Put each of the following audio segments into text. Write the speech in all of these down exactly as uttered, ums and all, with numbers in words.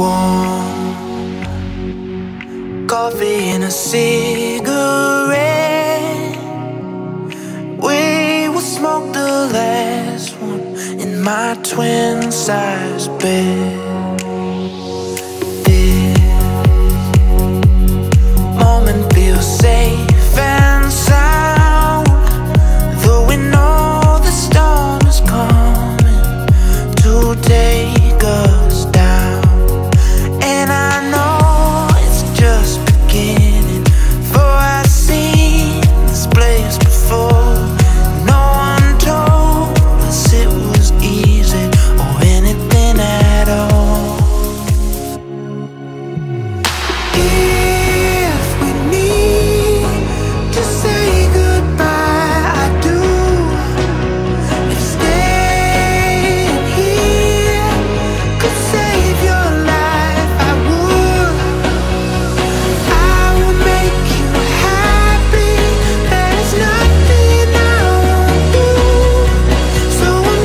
warm coffee and a cigarette. We will smoke the last one in my twin-size bed. This moment feels safe and sound, though we know the storm is coming to take us down. And I know it's just beginning, for I've seen this place before. No one told us it was easy or anything at all. If we need to say goodbye, I do. If staying here could save your life, I would. I will make you happy. There's nothing I won't do. So I'm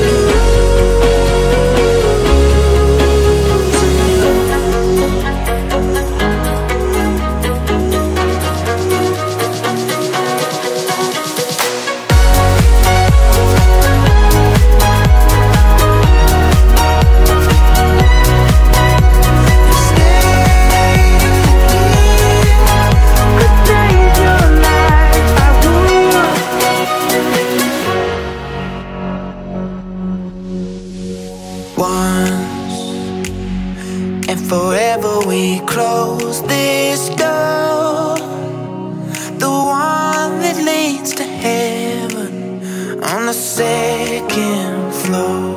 once and forever we close this door, the one that leads to heaven on the second floor.